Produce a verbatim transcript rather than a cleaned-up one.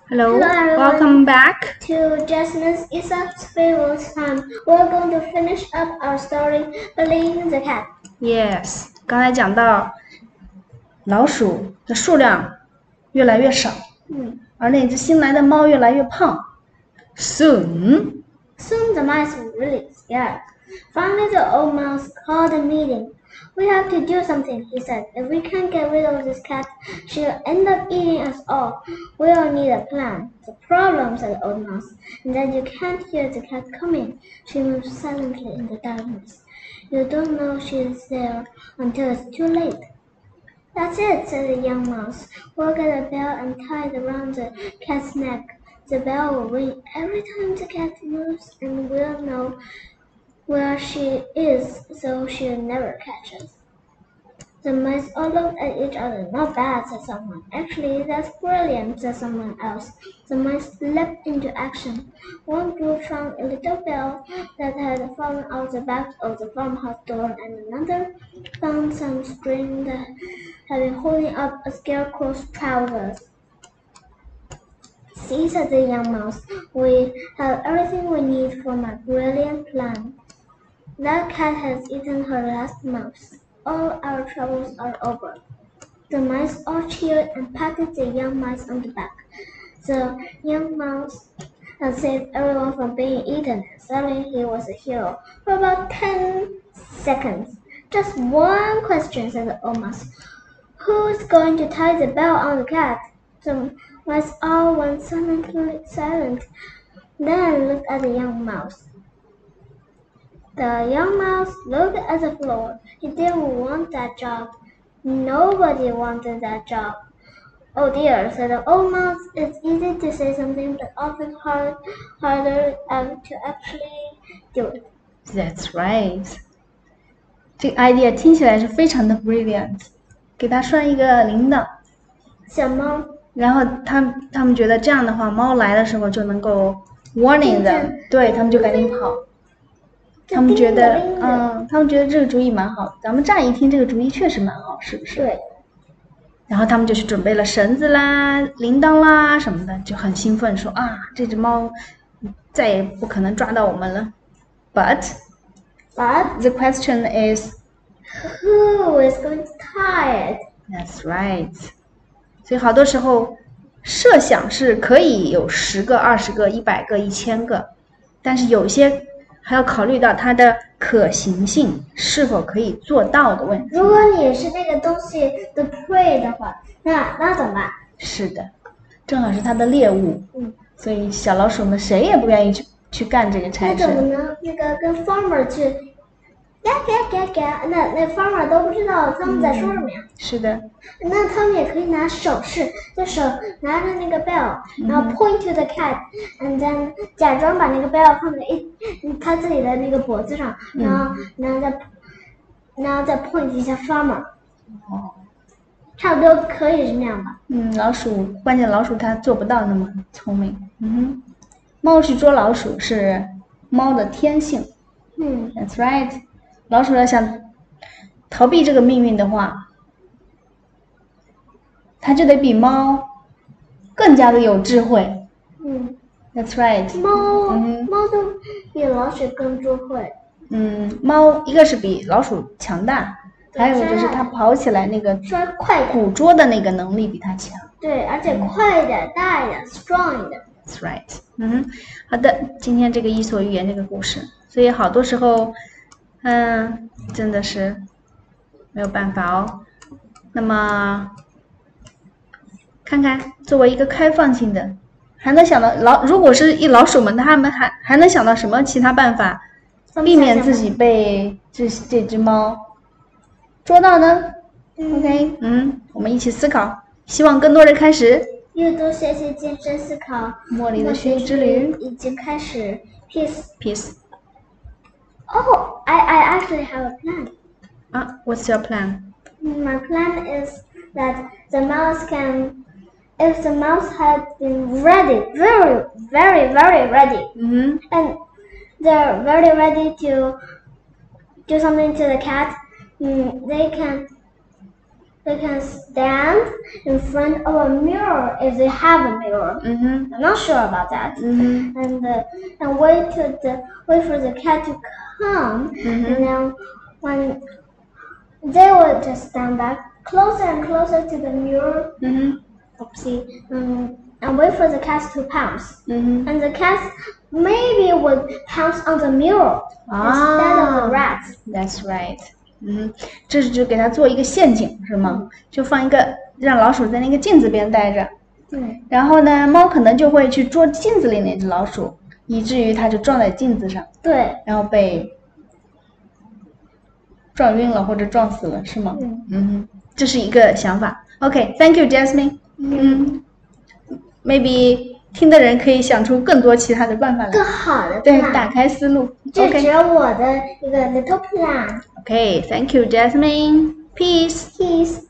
Hello, Hello everyone. welcome back To Jasmine's Aesop's Fables time. We're going to finish up our story, Billy the Cat. Yes, 刚才讲到老鼠的数量越来越少， 嗯， 而那只新来的猫越来越胖。Soon, Soon the mice were really scared. Finally, the old mouse called a meeting. We have to do something, he said. If we can't get rid of this cat, she'll end up eating us all. We'll need a plan. The problem, said the old mouse, is that you can't hear the cat coming. She moves silently in the darkness. You don't know she's there until it's too late. That's it, said the young mouse. We'll get a bell and tie it around the cat's neck. The bell will ring every time the cat moves, and we'll know where she is, so she'll never catch us. The mice all looked at each other. Not bad, said someone. Actually, that's brilliant, said someone else. The mice leapt into action. One group found a little bell that had fallen out the back of the farmhouse door, and another found some string that had been holding up a scarecrow's trousers. See, said the young mouse, we have everything we need for my brilliant plan. That cat has eaten her last mouse. All our troubles are over. The mice all cheered and patted the young mice on the back. The young mouse had saved everyone from being eaten, and suddenly he was a hero for about ten seconds. Just one question, said the old mouse. Who's going to tie the bell on the cat? The mice all went silently silent, then looked at the young mouse. The young mouse looked at the floor. He didn't want that job. Nobody wanted that job. Oh dear, said the old mouse. It's easy to say something, but often hard, harder to actually do it. That's right. 这个 idea 听起来是非常的 brilliant。给它拴一个铃铛， 小猫， 然后他们他们觉得这样的话，猫来的时候就能够 warning them，对他们就赶紧跑。他们觉得，嗯，他们觉得这个主意蛮好。咱们乍一听，这个主意确实蛮好，是不是？ 对。 然后他们就去准备了绳子啦、铃铛啦什么的，就很兴奋，说啊，这只猫再也不可能抓到我们了。But, but the question is, who is going to tie it? That's right. 所以好多时候，设想是可以有十个、二十个、一百个、一千个，但是有些还要考虑到它的可行性是否可以做到的问题。 如果你是那个东西的 prey 的话，那那怎么办？ 是的，正好是它的猎物。 嗯， 所以小老鼠们谁也不愿意去去干这个差事。 那怎么能那个跟 farmer 去？嘎嘎嘎嘎，那那 farmer 都不知道他们在说什么呀？ 嗯、是的。 那他们也可以拿手势，就手拿着那个 bell，、嗯、然后 point to the cat，and then 假装把那个 bell 放在一他自己的那个脖子上， 嗯、 然后然后再然后再 point 一下 farmer。 哦， 差不多可以是那样吧。 嗯，老鼠，关键老鼠它做不到那么聪明。嗯哼，猫去捉老鼠是猫的天性。 嗯 ，That's right。老鼠要想逃避这个命运的话，它就得比猫更加的有智慧。 嗯 ，That's right。 猫、 嗯、 猫都比老鼠更智慧。 嗯，猫一个是比老鼠强大，还有就是它跑起来那个摔快一点， 捕捉的那个能力比它强。 对，而且快一点、大一点、strong 一点。 That's right。嗯哼，好的，今天这个伊索寓言这个故事，所以好多时候。嗯，真的是没有办法哦。那么，看看作为一个开放性的，还能想到老，如果是一老鼠们，他们还还能想到什么其他办法，避免自己被这这只猫捉到呢、嗯、？OK， 嗯，我们一起思考，希望更多人开始阅读、学习、健身、思考， 茉莉的学习之旅已经开始。Peace。 Peace。 Oh, I, I actually have a plan. Ah, what's your plan? My plan is that the mouse can, if the mouse had been ready, very, very, very ready, mm-hmm. and they're very ready to do something to the cat, mm, they can, they can stand in front of a mirror if they have a mirror. 嗯哼， I'm not sure about that. 嗯哼， And uh, and wait to the wait for the cat to come, Mhm. and then when they will just stand back closer and closer to the mirror. 嗯哼， Oopsie. Um, and wait for the cats to pounce. 嗯哼， And the cats maybe would pounce on the mirror instead of the rats. That's right. 嗯，这是就给它做一个陷阱是吗？就放一个让老鼠在那个镜子边待着， 嗯， 然后呢，猫可能就会去捉镜子里那只老鼠，以至于它就撞在镜子上， 对， 然后被撞晕了或者撞死了，是吗？ 嗯嗯，这是一个想法。OK，Thank you, Jasmine。嗯，maybe 听的人可以想出更多其他的办法来， 更好的对， plan 打开思路。 这只 OK，OK，Thank、 有我的一个 little plan. you, Jasmine. Peace. Peace.